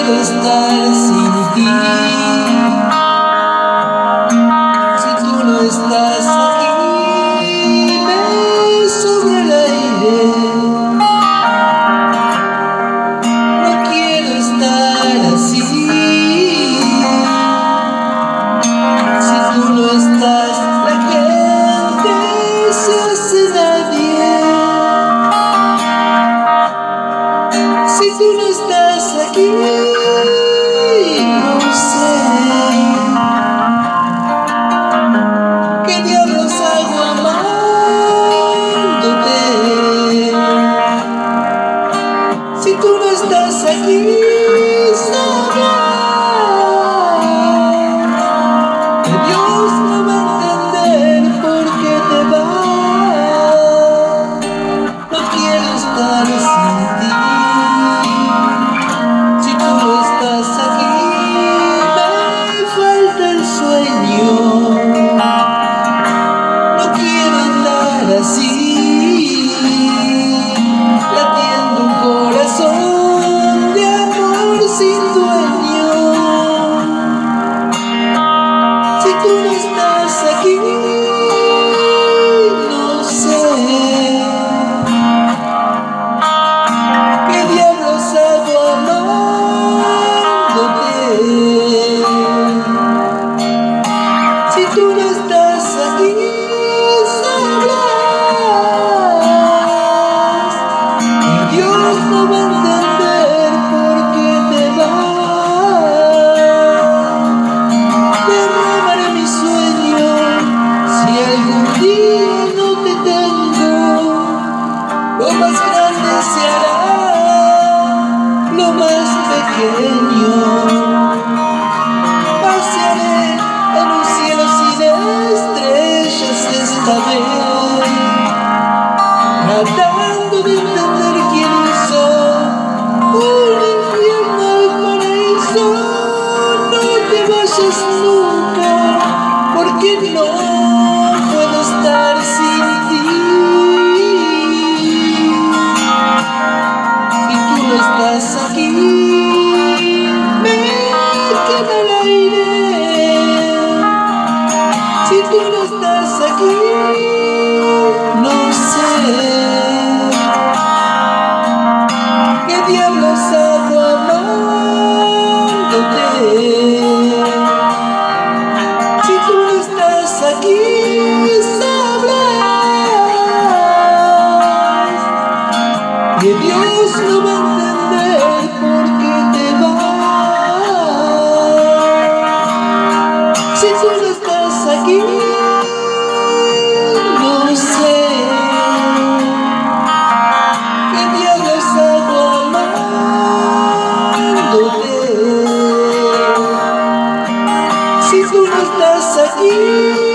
estar sin ti. Si tú no estás aquí, me sobra el aire. No quiero estar así. Si tú no estás, la gente se hace nadie. Si tú no estás aquí, no sé qué diablos hago amándote. Si tú no estás aquí, sabrás que Dios no va a entender por qué te vas. No quiero estar sin ti. Si tú no estás aquí, me falta el sueño. No quiero andar así, latiendo un corazón de amor sin dueño. Si tú no estás aquí, no sé qué diablos hago amándote. Si tú no estás aquí, sabrás que Dios no va a entender por qué te vas. Derramaré mi sueño si algún día no te tengo. Lo más grande se hará lo más pequeño. Pasearé en un cielo sin estrellas esta vez, tratando de entender quién hizo un infierno al paraíso. No te vayas nunca, porque no puedo estar sin ti. Si tú no estás aquí, me quema el aire. Si tú no estás aquí, no sé qué diablos hago amándote. Si tú no estás aquí, sabrás que Dios no va a entender por qué te vas. Si tú no estás aquí, no sé qué diablos hago amándote. Si tú no estás aquí,